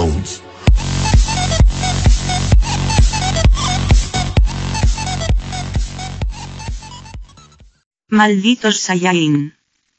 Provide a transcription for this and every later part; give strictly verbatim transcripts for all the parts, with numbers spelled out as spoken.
Bounce. Malditos Saiyajin.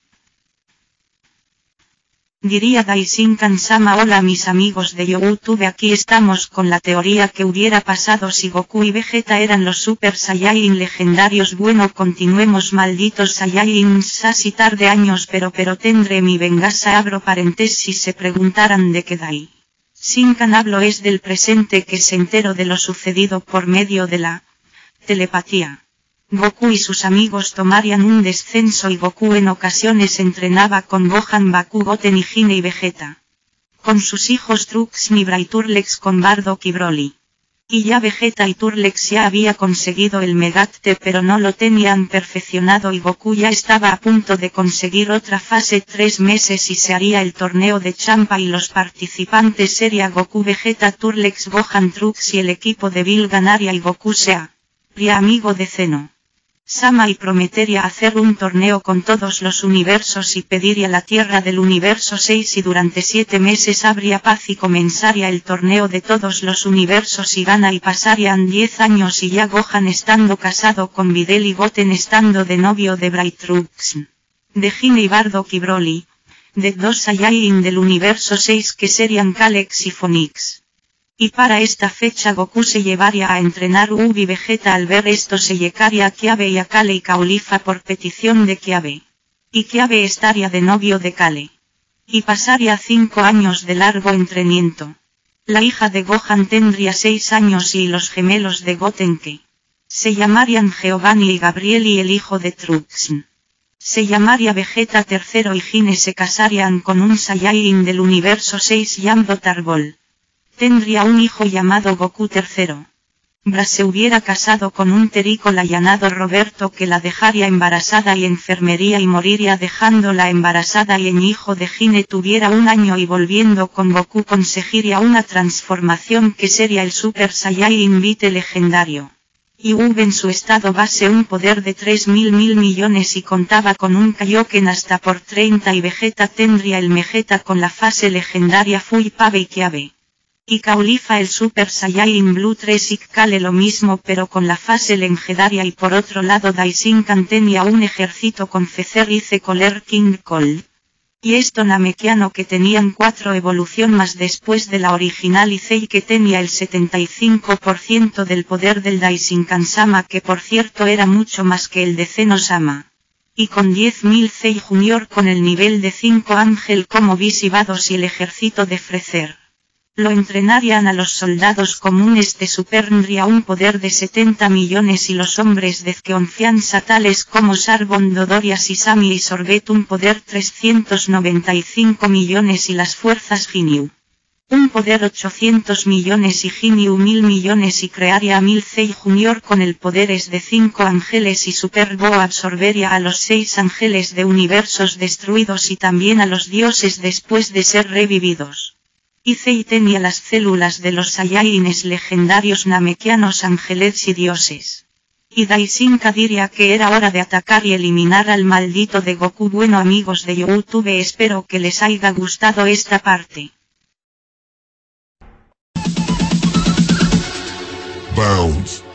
Diría Daishinkan-sama: hola mis amigos de YouTube, aquí estamos con la teoría que hubiera pasado si Goku y Vegeta eran los Super Saiyajin legendarios. Bueno, continuemos. Malditos Saiyajin, así tarde años pero pero tendré mi venganza. Abro paréntesis. Se preguntarán de qué Daishinkan hablo. Es del presente, que se enteró de lo sucedido por medio de la telepatía. Goku y sus amigos tomarían un descenso y Goku en ocasiones entrenaba con Gohan, Bakugoten y Hine y Vegeta. Con sus hijos Trunks, Mibra y Turlex con Bardock y Broly. Y ya Vegeta y Turlex ya había conseguido el Megate pero no lo tenían perfeccionado y Goku ya estaba a punto de conseguir otra fase. Tres meses y se haría el torneo de Champa y los participantes sería Goku, Vegeta, Turlex, Gohan, Trunks y el equipo de Bill ganaría y Goku sea amigo de Zeno Sama y prometería hacer un torneo con todos los universos y pediría la tierra del universo seis y durante siete meses habría paz y comenzaría el torneo de todos los universos y gana y pasarían diez años y ya Gohan estando casado con Videl y Goten estando de novio de Bright Trunks, de Hine y Bardock y Broly, de dos Saiyajin del universo seis que serían Calyx y Phonix. Y para esta fecha Goku se llevaría a entrenar Ubi Vegeta. Al ver esto se llegaría a Kiabe y a Kale y Caulifla por petición de Kiabe. Y Kiabe estaría de novio de Kale. Y pasaría cinco años de largo entrenamiento. La hija de Gohan tendría seis años y los gemelos de Goten, que se llamarían Giovanni y Gabriel, y el hijo de Trunks se llamaría Vegeta tercero y Hine se casarían con un Saiyajin del universo seis llamado Tarbol. Tendría un hijo llamado Goku tercero. Bra se hubiera casado con un terrícola llamado Roberto que la dejaría embarazada y enfermería y moriría dejándola embarazada, y el hijo de Hine tuviera un año y volviendo con Goku conseguiría una transformación que sería el Super Saiyajin Vite legendario. Y hubo en su estado base un poder de tres mil mil millones y contaba con un Kaioken hasta por treinta y Vegeta tendría el Vegeta con la fase legendaria Full Pave y Kiabe. Y Caulifla el Super Saiyajin Blue tres y Kale lo mismo pero con la fase legendaria. Y por otro lado Daishinkan tenía un ejército con Fecer y Zekoler King Cold. Y esto Namekiano que tenían cuatro evolución más después de la original, y Zei que tenía el setenta y cinco por ciento del poder del Daishinkan Sama, que por cierto era mucho más que el de Zeno Sama. Y con diez mil Zei Junior con el nivel de cinco Ángel como visivados y el ejército de Frecer. Lo entrenarían a los soldados comunes de Supernria un poder de setenta millones y los hombres de confianza tales como Sarbon, Dodorias y Sami y Sorbet un poder trescientos noventa y cinco millones y las fuerzas Ginyu un poder ochocientos millones y Ginyu mil millones, y crearía a mil Zei Junior con el poderes de cinco ángeles, y Superbo absorbería a los seis ángeles de universos destruidos y también a los dioses después de ser revividos. Y Zei tenía las células de los Saiyajines legendarios namekianos, ángeles y dioses. Y Daishinkan diría que era hora de atacar y eliminar al maldito de Goku. Bueno amigos de YouTube, espero que les haya gustado esta parte. Bounce.